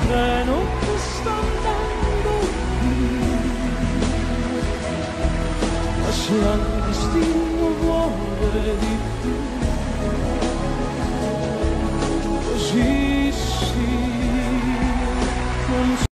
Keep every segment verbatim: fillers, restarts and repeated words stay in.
treno che sta andando ma se anche il destino vuole di più così sì non so.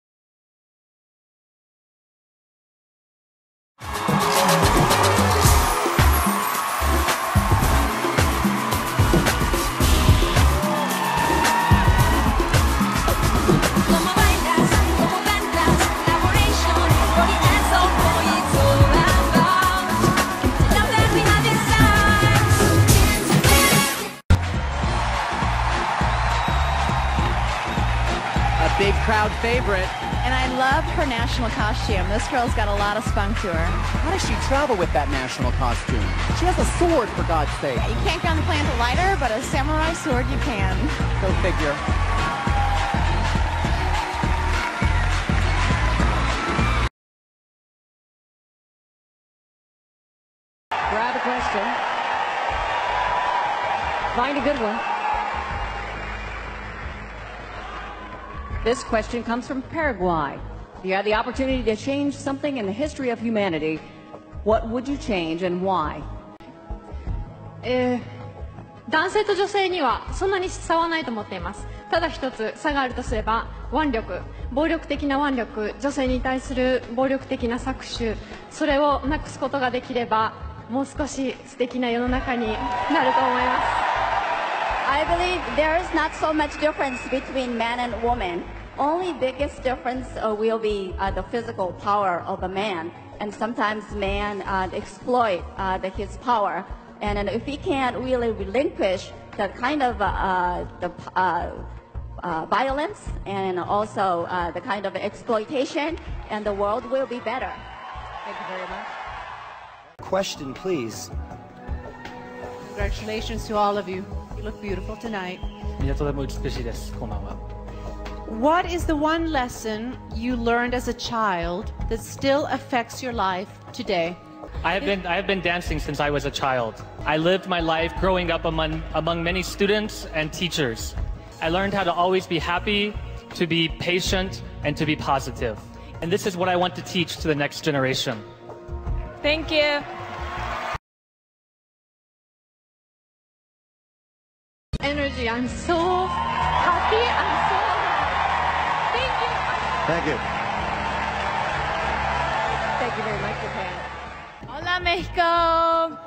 Big crowd favorite. And I loved her national costume. This girl's got a lot of spunk to her. How does she travel with that national costume? She has a sword, for God's sake. Yeah, you can't get on the plane to light her, but a samurai sword you can. Go figure. Grab a question. Find a good one. This question comes from Paraguay. If you had the opportunity to change something in the history of humanity, what would you change and why? えー、男性と女性にはそんなに差はないと思っています。ただ一つ差があるとすれば腕力、暴力的な腕力、女性に対する暴力的な搾取、それをなくすことができればもう少し素敵な世の中になると思います。 I believe there is not so much difference between man and woman. Only biggest difference uh, will be uh, the physical power of a man, and sometimes man uh, exploit uh, the, his power. And, and if he can't really relinquish the kind of uh, the uh, uh, violence and also uh, the kind of exploitation, and the world will be better. Thank you very much. Question, please. Congratulations to all of you. You look beautiful tonight. みんなとても美しいです。こんばんは。 What is the one lesson you learned as a child that still affects your life today? I have been I have been dancing since I was a child. I lived my life growing up among among many students and teachers. I learned how to always be happy, to be patient, and to be positive. And this is what I want to teach to the next generation. Thank you. Energy. I'm so happy. I'm so thank you. Thank you. Thank you very much, Japan. Hola, Mexico.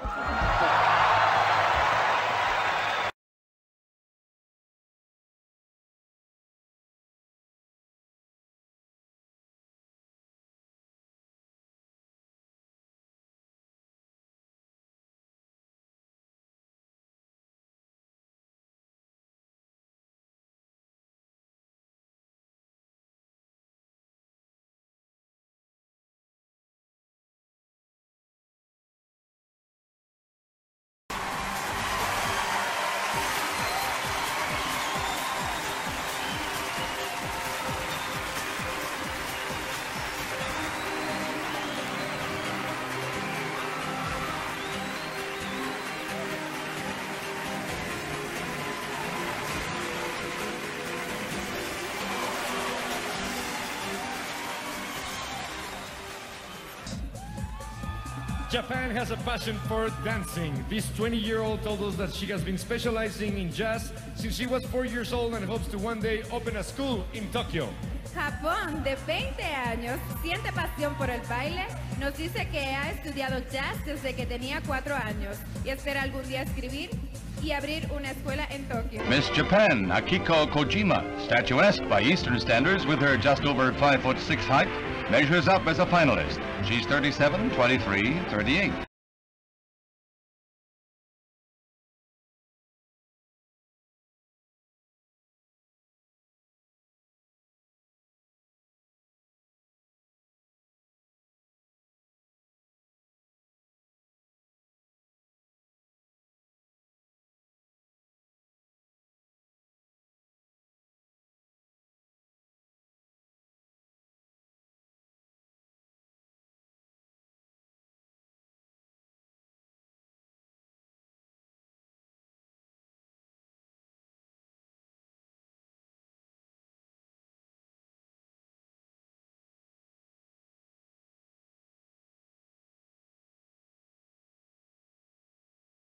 Japan has a passion for dancing. This twenty-year-old told us that she has been specializing in jazz since she was four years old and hopes to one day open a school in Tokyo. Japón, de veinte años, siente pasión por el baile. Nos dice que ha estudiado jazz desde que tenía cuatro años y espera algún día escribir y abrir una escuela en Tokio. Miss Japan, Akiko Kojima, statuesque by Eastern standards with her just over five foot six height, measures up as a finalist. She's thirty-seven, twenty-three, thirty-eight.